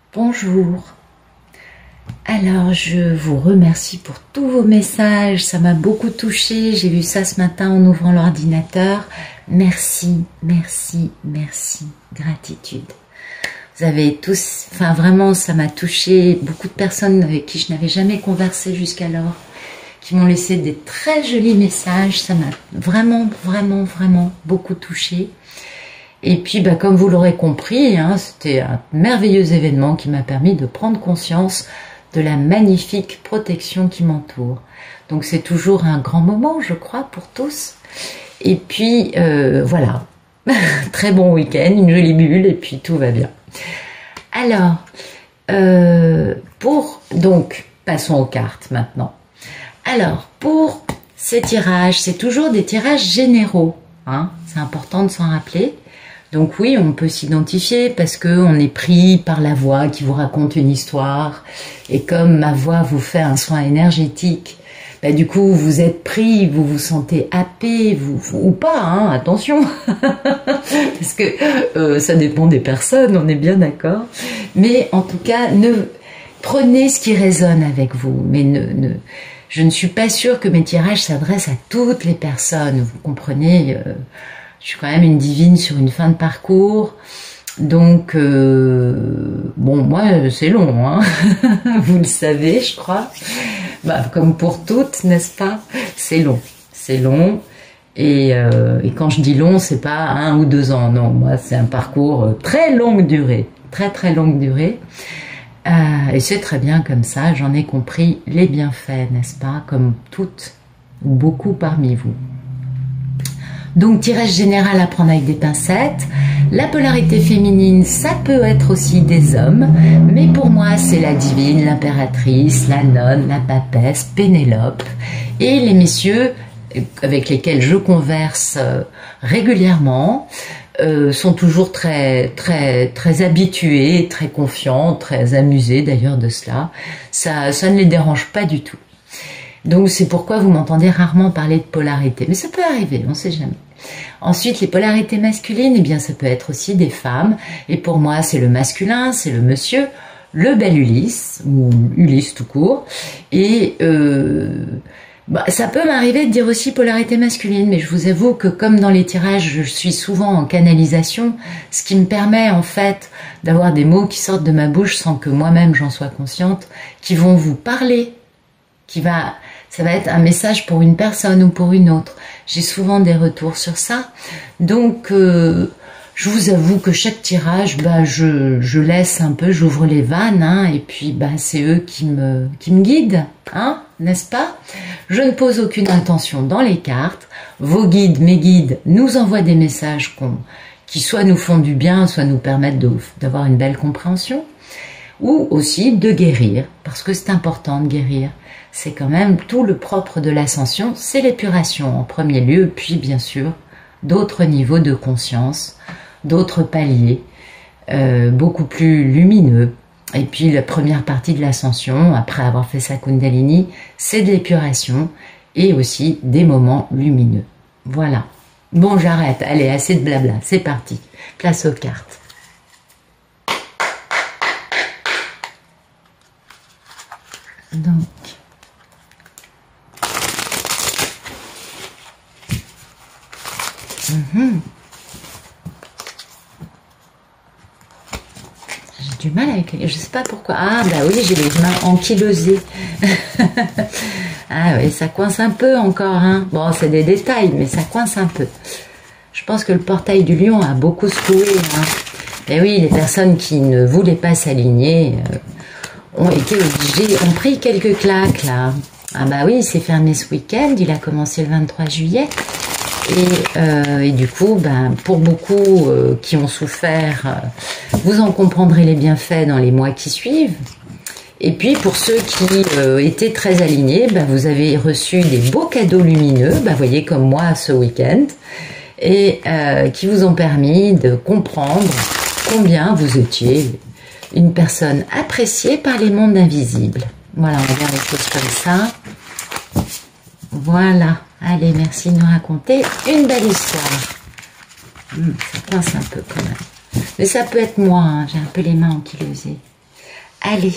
Bonjour. Alors, je vous remercie pour tous vos messages. Ça m'a beaucoup touchée. J'ai vu ça ce matin en ouvrant l'ordinateur. Merci, merci, merci. Gratitude. Vous avez tous, enfin vraiment, ça m'a touchée. Beaucoup de personnes avec qui je n'avais jamais conversé jusqu'alors, qui m'ont laissé des très jolis messages. Ça m'a vraiment, vraiment, vraiment beaucoup touchée. Et puis, comme vous l'aurez compris, c'était un merveilleux événement qui m'a permis de prendre conscience de la magnifique protection qui m'entoure. Donc, c'est toujours un grand moment, je crois, pour tous. Et puis, voilà. Très bon week-end, une jolie bulle, et puis tout va bien. Alors, donc, passons aux cartes maintenant. Alors, pour ces tirages, c'est toujours des tirages généraux. C'est important de s'en rappeler. Donc oui, on peut s'identifier parce qu'on est pris par la voix qui vous raconte une histoire. Et comme ma voix vous fait un soin énergétique, du coup vous êtes pris, vous vous sentez happé, ou pas, attention. Parce que ça dépend des personnes, on est bien d'accord. Mais en tout cas, prenez ce qui résonne avec vous. Mais je ne suis pas sûre que mes tirages s'adressent à toutes les personnes, vous comprenez. Je suis quand même une divine sur une fin de parcours, donc bon, moi c'est long, vous le savez, je crois, comme pour toutes, n'est-ce pas? C'est long, et quand je dis long, c'est pas 1 ou 2 ans, non, moi c'est un parcours très longue durée, très longue durée, et c'est très bien comme ça, j'en ai compris les bienfaits, n'est-ce pas, comme toutes, ou beaucoup parmi vous. Donc, tirage général à prendre avec des pincettes. La polarité féminine, ça peut être aussi des hommes, mais pour moi, c'est la divine, l'impératrice, la nonne, la papesse, Pénélope, et les messieurs avec lesquels je converse régulièrement sont toujours très habitués, très confiants, très amusés d'ailleurs de cela. Ça ne les dérange pas du tout. Donc c'est pourquoi vous m'entendez rarement parler de polarité. Mais ça peut arriver, on ne sait jamais. Ensuite, les polarités masculines, eh bien ça peut être aussi des femmes. Et pour moi, c'est le masculin, c'est le monsieur, le bel Ulysse, ou Ulysse tout court. Et ça peut m'arriver de dire aussi polarité masculine, mais je vous avoue que comme dans les tirages, je suis souvent en canalisation, ce qui me permet en fait d'avoir des mots qui sortent de ma bouche sans que moi-même j'en sois consciente, qui vont vous parler, ça va être un message pour une personne ou pour une autre. J'ai souvent des retours sur ça. Donc, je vous avoue que chaque tirage, je laisse un peu, j'ouvre les vannes, et puis c'est eux qui me guident, n'est-ce pas? Je ne pose aucune intention dans les cartes. Vos guides, mes guides, nous envoient des messages qui soit nous font du bien, soit nous permettent d'avoir une belle compréhension, ou aussi de guérir, parce que c'est important de guérir. C'est quand même tout le propre de l'ascension, c'est l'épuration en premier lieu, puis bien sûr d'autres niveaux de conscience, d'autres paliers, beaucoup plus lumineux. Et puis la première partie de l'ascension, après avoir fait sa Kundalini, c'est de l'épuration et aussi des moments lumineux. Voilà. Bon, j'arrête, allez, assez de blabla, c'est parti. Place aux cartes. Donc, j'ai du mal avec je sais pas pourquoi. Oui, j'ai les mains ankylosées. Oui, ça coince un peu encore, Bon, c'est des détails, mais ça coince un peu. Je pense que le portail du lion a beaucoup secoué, Et oui, les personnes qui ne voulaient pas s'aligner ont été obligées, ont pris quelques claques, là. Oui, il s'est fermé ce week-end, il a commencé le 23 juillet. Et du coup, pour beaucoup qui ont souffert, vous en comprendrez les bienfaits dans les mois qui suivent. Et puis pour ceux qui étaient très alignés, vous avez reçu des beaux cadeaux lumineux, voyez comme moi ce week-end, et qui vous ont permis de comprendre combien vous étiez une personne appréciée par les mondes invisibles. Voilà, on va voir les choses comme ça. Voilà. Allez, merci de nous raconter une belle histoire. Ça coince un peu quand même. Mais ça peut être moi, j'ai un peu les mains ankylosées. Allez.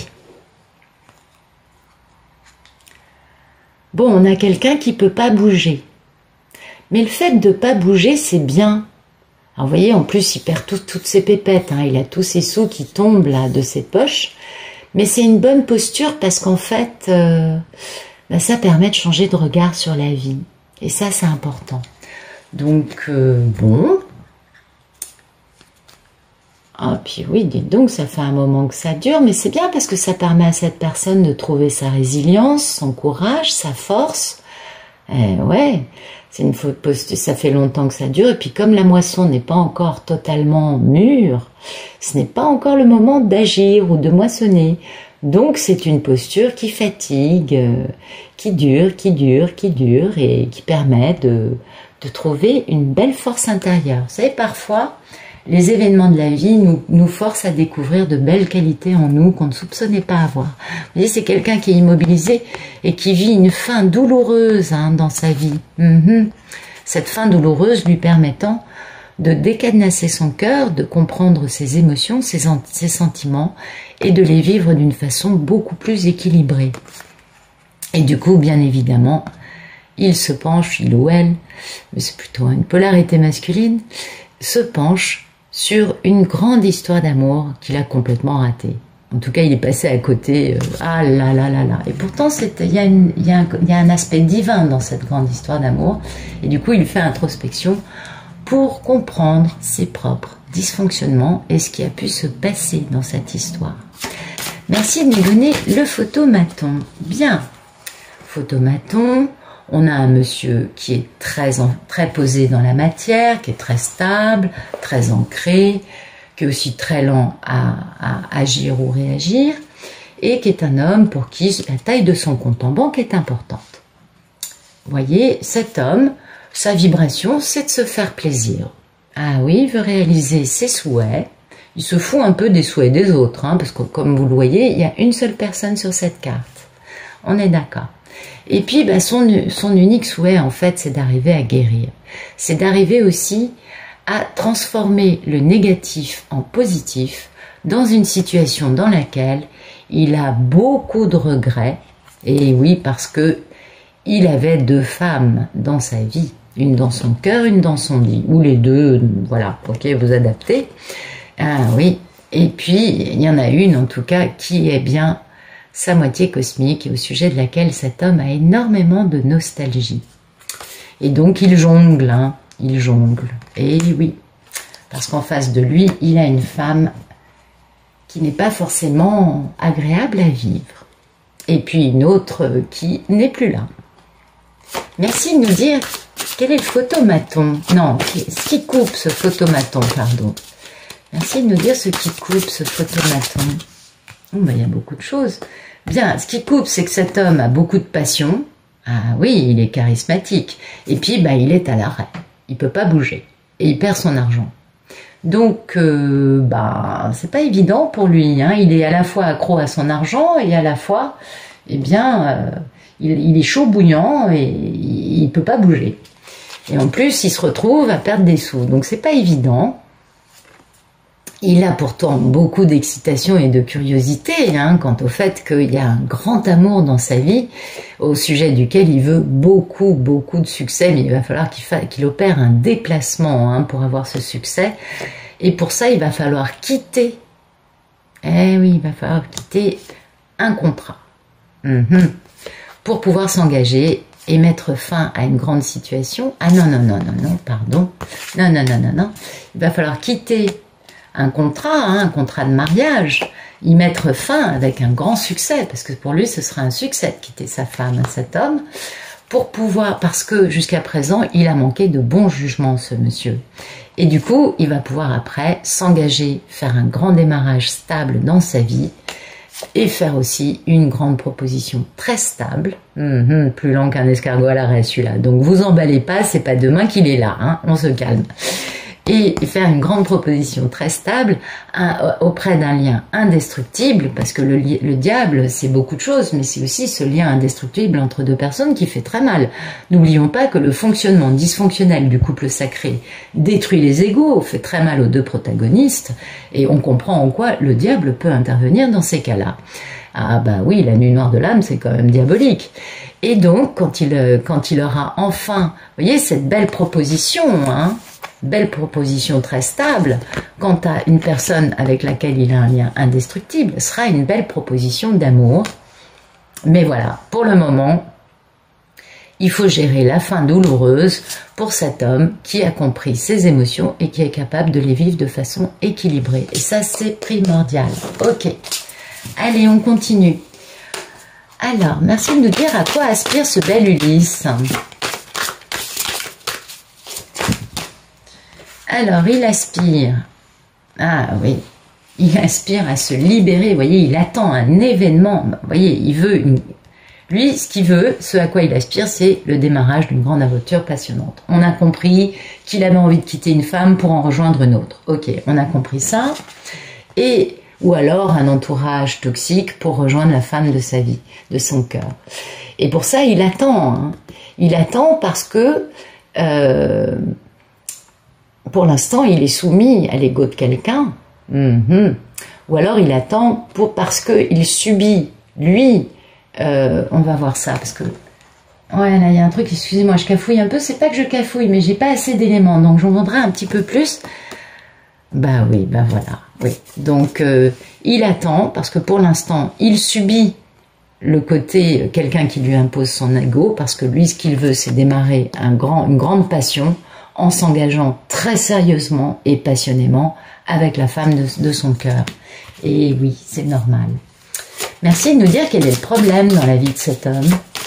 Bon, on a quelqu'un qui peut pas bouger. Mais le fait de pas bouger, c'est bien. Alors, vous voyez, en plus, il perd toutes ses pépettes. Hein. Il a tous ses sous qui tombent là de ses poches. Mais c'est une bonne posture parce qu'en fait, ça permet de changer de regard sur la vie. Et ça, c'est important. Donc, bon. Ah, puis oui, dites donc, ça fait un moment que ça dure, mais c'est bien parce que ça permet à cette personne de trouver sa résilience, son courage, sa force. Ouais, c'est une faute posture, ça fait longtemps que ça dure, et puis comme la moisson n'est pas encore totalement mûre, ce n'est pas encore le moment d'agir ou de moissonner. Donc c'est une posture qui fatigue, qui dure, et qui permet de trouver une belle force intérieure. Vous savez, parfois, les événements de la vie nous forcent à découvrir de belles qualités en nous qu'on ne soupçonnait pas avoir. Vous voyez, c'est quelqu'un qui est immobilisé et qui vit une fin douloureuse dans sa vie. Cette fin douloureuse lui permettant de décadenasser son cœur, de comprendre ses émotions, ses sentiments et de les vivre d'une façon beaucoup plus équilibrée. Et du coup, bien évidemment, il se penche, il ou elle, mais c'est plutôt une polarité masculine, se penche sur une grande histoire d'amour qu'il a complètement ratée. En tout cas, il est passé à côté. Ah là là là là. Et pourtant, il y a un aspect divin dans cette grande histoire d'amour. Et du coup, il fait introspection pour comprendre ses propres dysfonctionnements et ce qui a pu se passer dans cette histoire. Merci de nous donner le photomaton. Bien. Photomaton. On a un monsieur qui est très posé dans la matière, qui est très stable, très ancré, qui est aussi très lent à agir ou réagir, et qui est un homme pour qui la taille de son compte en banque est importante. Vous voyez, cet homme, sa vibration, c'est de se faire plaisir. Ah oui, il veut réaliser ses souhaits. Il se fout un peu des souhaits des autres, parce que comme vous le voyez, il y a une seule personne sur cette carte. On est d'accord. Et puis, son unique souhait, en fait, c'est d'arriver à guérir. C'est d'arriver aussi à transformer le négatif en positif dans une situation dans laquelle il a beaucoup de regrets. Et oui, parce que il avait 2 femmes dans sa vie. Une dans son cœur, une dans son lit. Ou les deux, voilà, ok, vous adaptez. Ah oui. Et puis, il y en a une, en tout cas, qui est bien sa moitié cosmique et au sujet de laquelle cet homme a énormément de nostalgie. Et donc il jongle, il jongle. Et oui, parce qu'en face de lui, il a une femme qui n'est pas forcément agréable à vivre. Et puis une autre qui n'est plus là. Merci de nous dire quel est le photomaton. Non, ce qui coupe ce photomaton, pardon. Merci de nous dire ce qui coupe ce photomaton. Il y a beaucoup de choses. Bien, ce qui coupe, c'est que cet homme a beaucoup de passion. Ah oui, il est charismatique. Et puis, il est à l'arrêt. Il peut pas bouger. Et il perd son argent. Donc, c'est pas évident pour lui. Il est à la fois accro à son argent et à la fois, il est chaud bouillant et il peut pas bouger. Et en plus, il se retrouve à perdre des sous. Donc, c'est pas évident. Il a pourtant beaucoup d'excitation et de curiosité quant au fait qu'il y a un grand amour dans sa vie au sujet duquel il veut beaucoup de succès, mais il va falloir qu'il opère un déplacement pour avoir ce succès. Et pour ça, il va falloir quitter. Eh oui, il va falloir quitter un contrat pour pouvoir s'engager et mettre fin à une grande situation. Ah non, pardon. Non. Il va falloir quitter un contrat de mariage, y mettre fin avec un grand succès, parce que pour lui ce sera un succès de quitter sa femme, cet homme, parce que jusqu'à présent il a manqué de bon jugement, ce monsieur. Et du coup il va pouvoir après s'engager, faire un grand démarrage stable dans sa vie, et faire aussi une grande proposition très stable, plus lent qu'un escargot à l'arrêt celui-là, donc vous emballez pas, c'est pas demain qu'il est là, on se calme. et faire une grande proposition très stable auprès d'un lien indestructible, parce que le diable, c'est beaucoup de choses, mais c'est aussi ce lien indestructible entre deux personnes qui fait très mal. N'oublions pas que le fonctionnement dysfonctionnel du couple sacré détruit les égos, fait très mal aux deux protagonistes, et on comprend en quoi le diable peut intervenir dans ces cas-là. Ah bah oui, la nuit noire de l'âme, c'est quand même diabolique. Et donc, quand il aura enfin, vous voyez, cette belle proposition, hein, belle proposition très stable, quant à une personne avec laquelle il a un lien indestructible, sera une belle proposition d'amour. Mais voilà, pour le moment, il faut gérer la fin douloureuse pour cet homme qui a compris ses émotions et qui est capable de les vivre de façon équilibrée. Et ça, c'est primordial. Ok. Allez, on continue. Alors, merci de nous dire à quoi aspire ce bel Ulysse. Alors, il aspire. Ah oui, il aspire à se libérer. Vous voyez, il attend un événement. Vous voyez, il veut une... Lui, ce qu'il veut, ce à quoi il aspire, c'est le démarrage d'une grande aventure passionnante. On a compris qu'il avait envie de quitter une femme pour en rejoindre une autre. Ok, on a compris ça. Et... ou alors un entourage toxique pour rejoindre la femme de sa vie, de son cœur. Et pour ça, il attend. Hein. Il attend parce que, pour l'instant, il est soumis à l'ego de quelqu'un. Ou alors il attend parce qu'il subit, lui, on va voir ça, parce que... Ouais, là, il y a un truc, excusez-moi, je cafouille un peu. C'est pas que je cafouille, mais j'ai pas assez d'éléments, donc j'en voudrais un petit peu plus. Bah oui, bah voilà, oui. Donc, il attend, parce que pour l'instant, il subit le côté quelqu'un qui lui impose son ego, parce que lui, ce qu'il veut, c'est démarrer une grande passion en s'engageant très sérieusement et passionnément avec la femme de son cœur. Et oui, c'est normal. Merci de nous dire quel est le problème dans la vie de cet homme.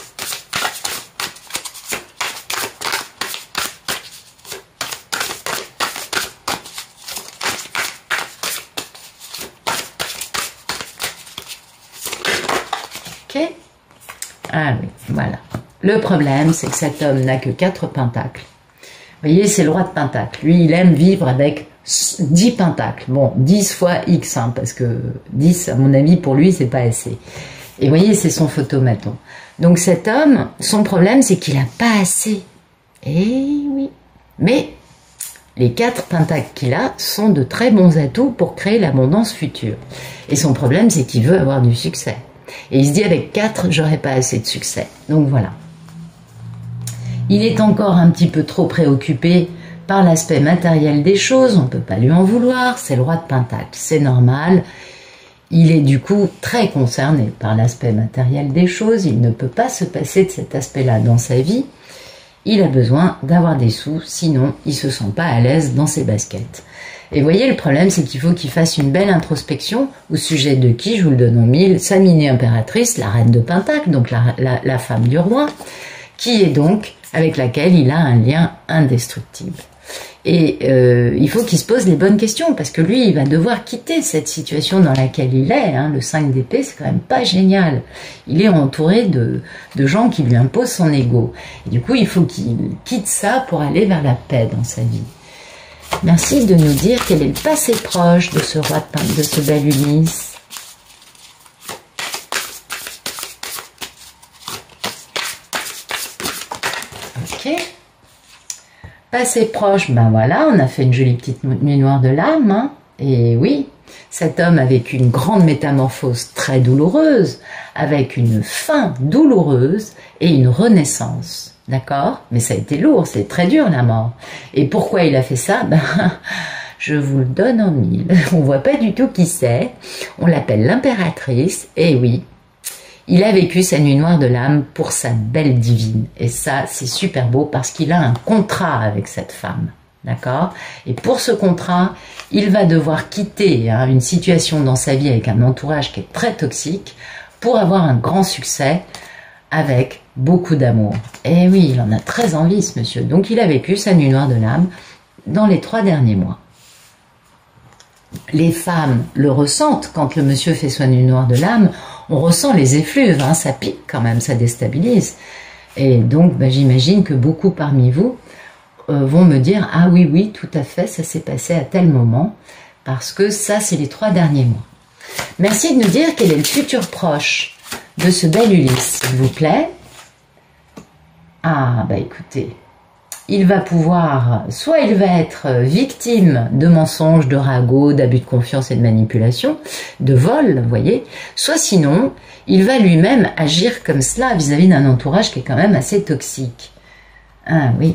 Ah oui, voilà. Le problème, c'est que cet homme n'a que 4 pentacles. Vous voyez, c'est le roi de pentacles. Lui, il aime vivre avec 10 pentacles. Bon, 10 fois X, hein, parce que 10, à mon avis, pour lui, c'est pas assez. Et vous voyez, c'est son photomaton. Donc cet homme, son problème, c'est qu'il n'a pas assez. Eh oui. Mais les 4 pentacles qu'il a sont de très bons atouts pour créer l'abondance future. Et son problème, c'est qu'il veut avoir du succès. Et il se dit, avec 4, j'aurais pas assez de succès. Donc voilà. Il est encore un petit peu trop préoccupé par l'aspect matériel des choses. On ne peut pas lui en vouloir. C'est le roi de Pentacle. C'est normal. Il est du coup très concerné par l'aspect matériel des choses. Il ne peut pas se passer de cet aspect-là dans sa vie. Il a besoin d'avoir des sous. Sinon, il ne se sent pas à l'aise dans ses baskets. Et vous voyez, le problème, c'est qu'il faut qu'il fasse une belle introspection au sujet de qui, je vous le donne en mille, sa mini-impératrice, la reine de Pentacle, donc la femme du roi, qui est donc avec laquelle il a un lien indestructible. Et il faut qu'il se pose les bonnes questions, parce que lui, il va devoir quitter cette situation dans laquelle il est. Hein. Le 5 d'épée, c'est quand même pas génial. Il est entouré de gens qui lui imposent son ego. Et du coup, il faut qu'il quitte ça pour aller vers la paix dans sa vie. Merci de nous dire quel est le passé proche de ce roi de ce bel Ulysse. Ok. Passé proche, ben voilà, on a fait une jolie petite nuit noire de l'âme. Hein. Et oui, cet homme a vécu une grande métamorphose très douloureuse, avec une fin douloureuse et une renaissance. D'accord? Mais ça a été lourd, c'est très dur la mort. Et pourquoi il a fait ça? Ben, je vous le donne en mille. On voit pas du tout qui c'est. On l'appelle l'impératrice. Et oui, il a vécu sa nuit noire de l'âme pour sa belle divine. Et ça, c'est super beau parce qu'il a un contrat avec cette femme. D'accord? Et pour ce contrat, il va devoir quitter une situation dans sa vie avec un entourage qui est très toxique pour avoir un grand succès avec beaucoup d'amour. Et oui, il en a très envie, ce monsieur. Donc, il a vécu sa nuit noire de l'âme dans les 3 derniers mois. Les femmes le ressentent quand le monsieur fait sa nuit noire de l'âme. On ressent les effluves, hein, ça pique quand même, ça déstabilise. Et donc, j'imagine que beaucoup parmi vous vont me dire, ah oui, oui, tout à fait, ça s'est passé à tel moment, parce que ça, c'est les 3 derniers mois. Merci de nous dire quel est le futur proche de ce bel Ulysse, s'il vous plaît. Ah, bah écoutez, il va pouvoir, soit il va être victime de mensonges, de ragots, d'abus de confiance et de manipulation, de vol, vous voyez, soit sinon, il va lui-même agir comme cela vis-à-vis d'un entourage qui est quand même assez toxique. Ah oui.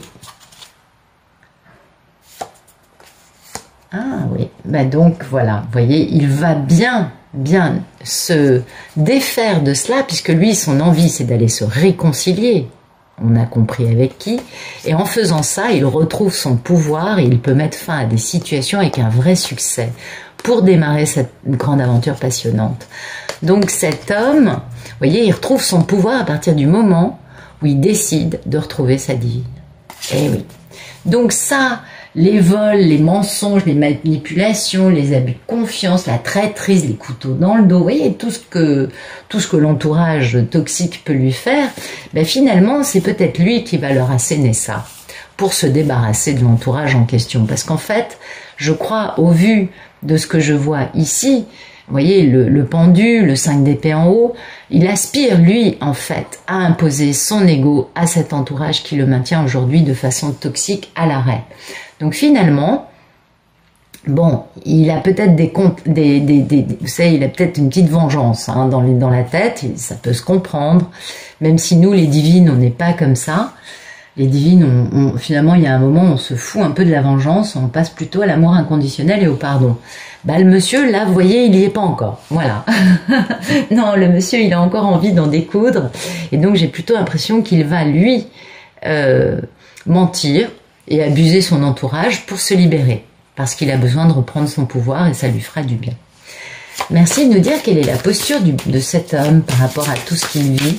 Ah oui, bah donc voilà, vous voyez, il va bien se défaire de cela, puisque lui, son envie, c'est d'aller se réconcilier. On a compris avec qui. Et en faisant ça, il retrouve son pouvoir et il peut mettre fin à des situations avec un vrai succès pour démarrer cette grande aventure passionnante. Donc cet homme, vous voyez, il retrouve son pouvoir à partir du moment où il décide de retrouver sa divine. Eh oui. Donc ça, les vols, les mensonges, les manipulations, les abus de confiance, la traîtrise, les couteaux dans le dos, vous voyez, tout ce que l'entourage toxique peut lui faire, ben finalement, c'est peut-être lui qui va leur asséner ça, pour se débarrasser de l'entourage en question. Parce qu'en fait, je crois, au vu de ce que je vois ici, vous voyez, le pendu, le 5 d'épée en haut, il aspire, lui, en fait, à imposer son ego à cet entourage qui le maintient aujourd'hui de façon toxique à l'arrêt. Donc finalement, bon, il a peut-être vous savez, il a peut-être une petite vengeance hein, dans la tête, ça peut se comprendre, même si nous, les divines, on n'est pas comme ça. Les divines, finalement, il y a un moment, on se fout un peu de la vengeance, on passe plutôt à l'amour inconditionnel et au pardon. Bah, le monsieur, là, vous voyez, il n'y est pas encore. Voilà. Non, le monsieur, il a encore envie d'en découdre. Et donc, j'ai plutôt l'impression qu'il va, lui, mentir et abuser son entourage pour se libérer. Parce qu'il a besoin de reprendre son pouvoir et ça lui fera du bien. Merci de nous dire quelle est la posture de cet homme par rapport à tout ce qu'il vit.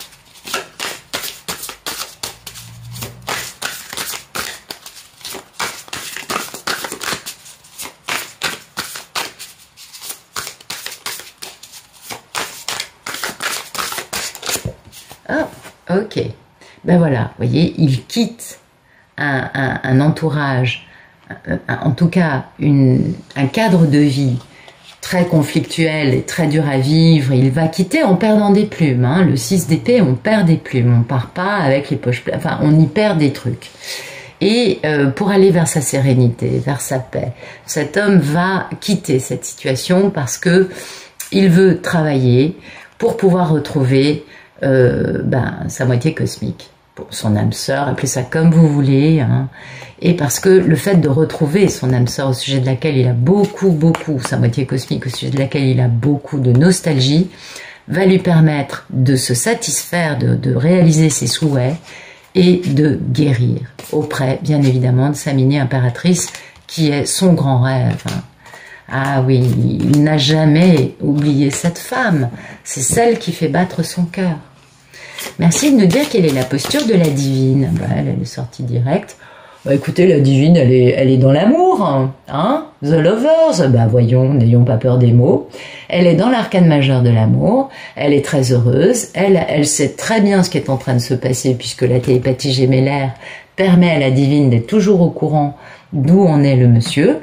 Ah, ok. Ben voilà, vous voyez, il quitte un entourage, en tout cas un cadre de vie très conflictuel et très dur à vivre. Il va quitter en perdant des plumes. Hein. Le 6 d'épée, on perd des plumes. On part pas avec les poches pleines. Enfin, on y perd des trucs. Et pour aller vers sa sérénité, vers sa paix, cet homme va quitter cette situation parce que il veut travailler pour pouvoir retrouver sa moitié cosmique, pour son âme sœur, appelez ça comme vous voulez, hein. Et parce que le fait de retrouver son âme sœur au sujet de laquelle il a beaucoup, sa moitié cosmique au sujet de laquelle il a beaucoup de nostalgie, va lui permettre de se satisfaire, de réaliser ses souhaits et de guérir auprès, bien évidemment, de sa mini-impératrice qui est son grand rêve. Hein. Ah oui, il n'a jamais oublié cette femme, c'est celle qui fait battre son cœur. Merci de nous dire quelle est la posture de la divine. Bah, elle est sortie directe. Bah, écoutez, la divine, elle est dans l'amour, hein, The Lovers. Bah voyons, n'ayons pas peur des mots. Elle est dans l'arcane majeur de l'amour. Elle est très heureuse. Elle sait très bien ce qui est en train de se passer puisque la télépathie gémellaire permet à la divine d'être toujours au courant d'où en est le monsieur.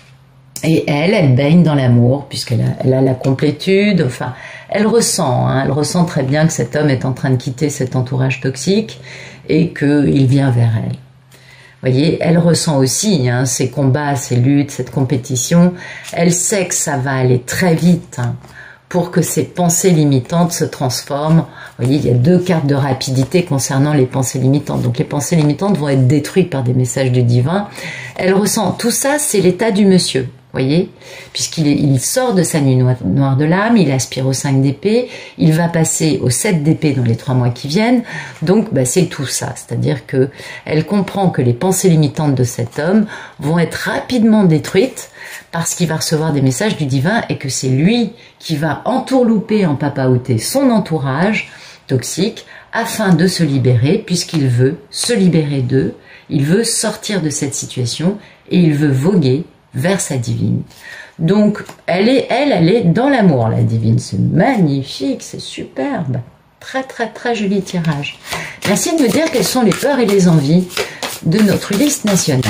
Et elle baigne dans l'amour, puisqu'elle a la complétude, enfin, elle ressent très bien que cet homme est en train de quitter cet entourage toxique et qu'il vient vers elle. Vous voyez, elle ressent aussi ces combats, ces luttes, cette compétition. Elle sait que ça va aller très vite pour que ces pensées limitantes se transforment. Vous voyez, il y a 2 cartes de rapidité concernant les pensées limitantes. Donc les pensées limitantes vont être détruites par des messages du divin. Elle ressent tout ça, c'est l'état du monsieur. Voyez, puisqu'il sort de sa nuit noire de l'âme, il aspire au 5 d'épée, il va passer au 7 d'épée dans les 3 mois qui viennent, donc c'est tout ça, c'est-à-dire que elle comprend que les pensées limitantes de cet homme vont être rapidement détruites parce qu'il va recevoir des messages du divin et que c'est lui qui va entourlouper, en papaouter son entourage toxique afin de se libérer, puisqu'il veut se libérer d'eux, il veut sortir de cette situation et il veut voguer vers sa divine. Donc, elle est dans l'amour, la divine. C'est magnifique, c'est superbe. Très, très, très joli tirage. Merci de me dire quelles sont les peurs et les envies de notre liste nationale.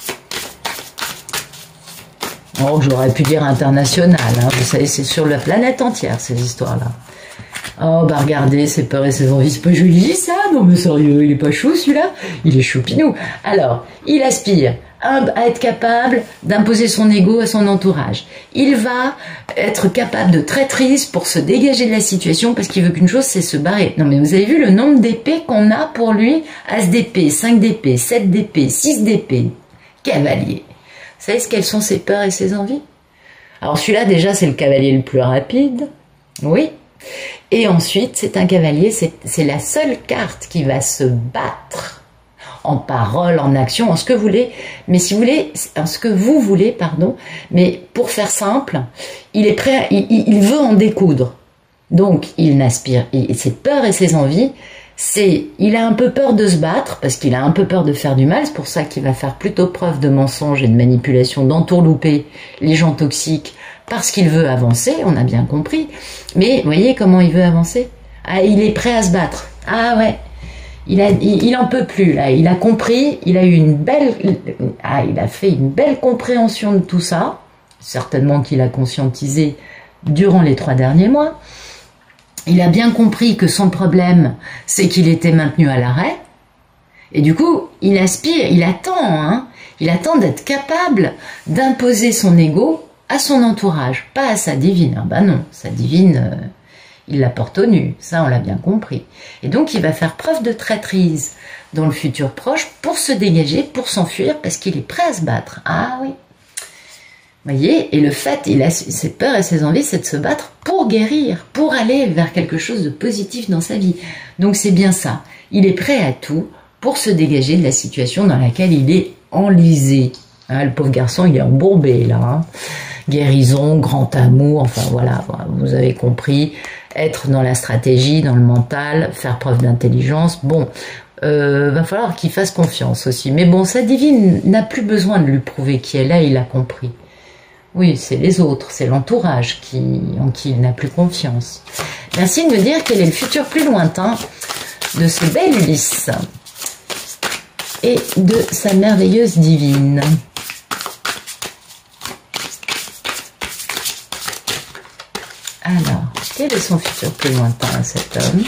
Oh, j'aurais pu dire internationale, hein. Vous savez, c'est sur la planète entière, ces histoires-là. Oh, bah regardez, ses peurs et ses envies, c'est pas joli ça? Non mais sérieux, il est pas chou celui-là? Il est choupinou. Alors, il aspire à être capable d'imposer son ego à son entourage. Il va être capable de traîtrise pour se dégager de la situation parce qu'il veut qu'une chose, c'est se barrer. Non mais vous avez vu le nombre d'épées qu'on a pour lui? As d'épée, 5 d'épée, 7 d'épée, 6 d'épée. Cavalier. Vous savez quelles sont ses peurs et ses envies? Alors celui-là déjà c'est le cavalier le plus rapide. Oui. Et ensuite c'est un cavalier, c'est la seule carte qui va se battre en parole, en action, en ce que vous voulez, mais si vous voulez, en ce que vous voulez, pardon, mais pour faire simple, il est prêt, il veut en découdre. Donc il n'aspire, ses peurs et ses envies, il a un peu peur de se battre, parce qu'il a un peu peur de faire du mal, c'est pour ça qu'il va faire plutôt preuve de mensonge et de manipulation, d'entourlouper les gens toxiques, parce qu'il veut avancer, on a bien compris. Mais, vous voyez comment il veut avancer? Ah, il est prêt à se battre. Ah ouais, il en peut plus, là. Il a compris, il a eu il a fait une belle compréhension de tout ça. Certainement qu'il a conscientisé durant les 3 derniers mois. Il a bien compris que son problème, c'est qu'il était maintenu à l'arrêt. Et du coup, il aspire, il attend d'être capable d'imposer son ego à son entourage, pas à sa divine. Ah ben non, sa divine, il la porte au nu, ça on l'a bien compris. Et donc il va faire preuve de traîtrise dans le futur proche pour se dégager, pour s'enfuir, parce qu'il est prêt à se battre. Ah oui. Vous voyez, et le fait, il a ses peurs et ses envies, c'est de se battre pour guérir, pour aller vers quelque chose de positif dans sa vie. Donc c'est bien ça. Il est prêt à tout pour se dégager de la situation dans laquelle il est enlisé. Hein, le pauvre garçon, il est embourbé là. Hein. Guérison, grand amour, enfin voilà, vous avez compris. Être dans la stratégie, dans le mental, faire preuve d'intelligence. Bon, va falloir qu'il fasse confiance aussi. Mais bon, sa divine n'a plus besoin de lui prouver qui est là, il a compris. Oui, c'est les autres, c'est l'entourage en qui il n'a plus confiance. Merci de me dire quel est le futur plus lointain de ce bel Ulysse et de sa merveilleuse divine. Alors, quel est son futur plus lointain à cet homme?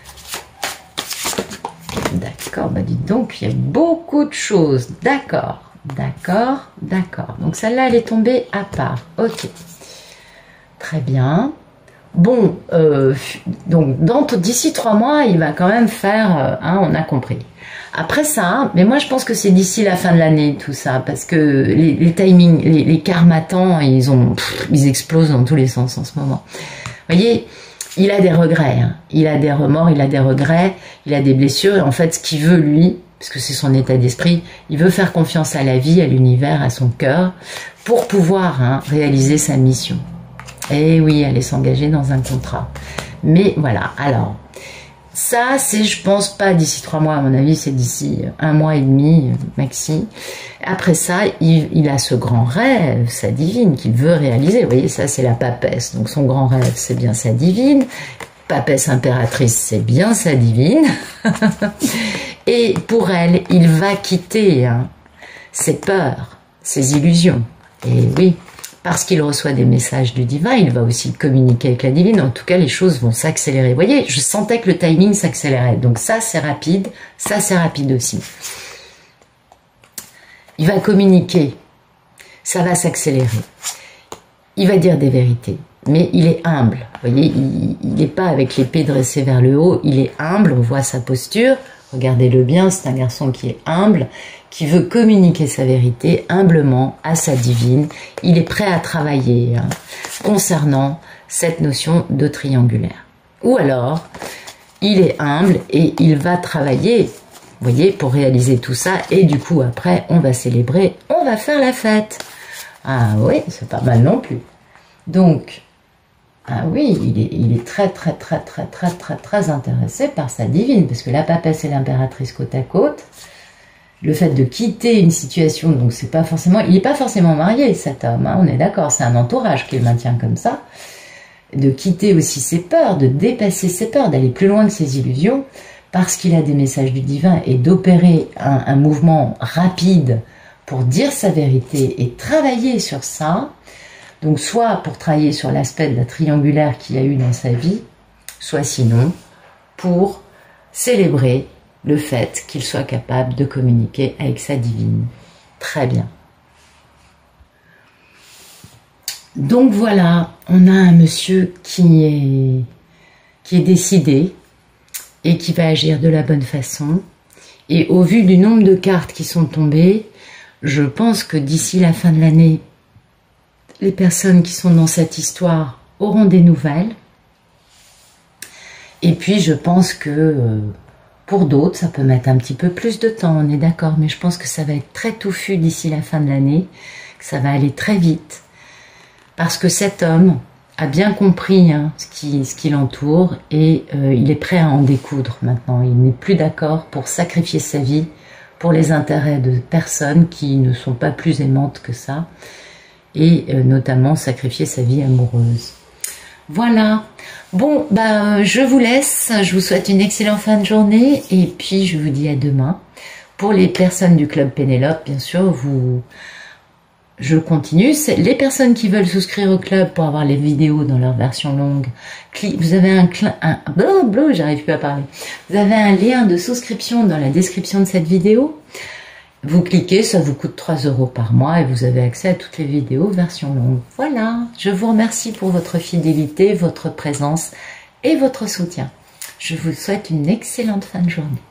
D'accord, bah dites donc, il y a beaucoup de choses. D'accord. D'accord, d'accord. Donc celle-là, elle est tombée à part. Ok. Très bien. Bon, donc d'ici 3 mois, il va quand même faire, on a compris. Après ça, mais moi je pense que c'est d'ici la fin de l'année tout ça, parce que les timings, les karmatans, ils explosent dans tous les sens en ce moment. Vous voyez, il a des regrets, hein. Il a des remords, il a des regrets, il a des blessures, et en fait ce qu'il veut lui, parce que c'est son état d'esprit, il veut faire confiance à la vie, à l'univers, à son cœur, pour pouvoir réaliser sa mission. Et oui, aller s'engager dans un contrat. Mais voilà, alors, ça, c'est, je pense, pas d'ici 3 mois, à mon avis, c'est d'ici 1 mois et demi, maxi. Après ça, il a ce grand rêve, sa divine, qu'il veut réaliser. Vous voyez, ça, c'est la papesse. Donc, son grand rêve, c'est bien sa divine. Papesse impératrice, c'est bien sa divine. Et pour elle, il va quitter ses peurs, ses illusions. Et oui, parce qu'il reçoit des messages du divin, il va aussi communiquer avec la divine. En tout cas, les choses vont s'accélérer. Vous voyez, je sentais que le timing s'accélérait. Donc ça, c'est rapide. Ça, c'est rapide aussi. Il va communiquer. Ça va s'accélérer. Il va dire des vérités. Mais il est humble. Vous voyez, il n'est pas avec l'épée dressée vers le haut. Il est humble, on voit sa posture. Regardez-le bien, c'est un garçon qui est humble, qui veut communiquer sa vérité humblement à sa divine. Il est prêt à travailler concernant cette notion de triangulaire. Ou alors, il est humble et il va travailler, vous voyez, pour réaliser tout ça. Et du coup, après, on va célébrer, on va faire la fête. Ah oui, c'est pas mal non plus. Donc, ah oui, il est très intéressé par sa divine, parce que la papesse et l'impératrice côte à côte, le fait de quitter une situation, donc c'est pas forcément, il n'est pas forcément marié cet homme, on est d'accord, c'est un entourage qui le maintient comme ça, de quitter aussi ses peurs, de dépasser ses peurs, d'aller plus loin que ses illusions, parce qu'il a des messages du divin et d'opérer un mouvement rapide pour dire sa vérité et travailler sur ça, donc soit pour travailler sur l'aspect de la triangulaire qu'il a eu dans sa vie, soit sinon pour célébrer le fait qu'il soit capable de communiquer avec sa divine. Très bien. Donc voilà, on a un monsieur qui est décidé et qui va agir de la bonne façon. Et au vu du nombre de cartes qui sont tombées, je pense que d'ici la fin de l'année, les personnes qui sont dans cette histoire auront des nouvelles. Et puis je pense que pour d'autres, ça peut mettre un petit peu plus de temps, on est d'accord, mais je pense que ça va être très touffu d'ici la fin de l'année, que ça va aller très vite, parce que cet homme a bien compris ce qui l'entoure et il est prêt à en découdre maintenant. Il n'est plus d'accord pour sacrifier sa vie pour les intérêts de personnes qui ne sont pas plus aimantes que ça, et notamment sacrifier sa vie amoureuse. Voilà. Bon, je vous laisse. Je vous souhaite une excellente fin de journée. Et puis, je vous dis à demain. Pour les personnes du Club Pénélope, bien sûr, je continue. Les personnes qui veulent souscrire au club pour avoir les vidéos dans leur version longue, vous avez j'arrive plus à parler. Vous avez un lien de souscription dans la description de cette vidéo. Vous cliquez, ça vous coûte 3 € par mois et vous avez accès à toutes les vidéos version longue. Voilà, je vous remercie pour votre fidélité, votre présence et votre soutien. Je vous souhaite une excellente fin de journée.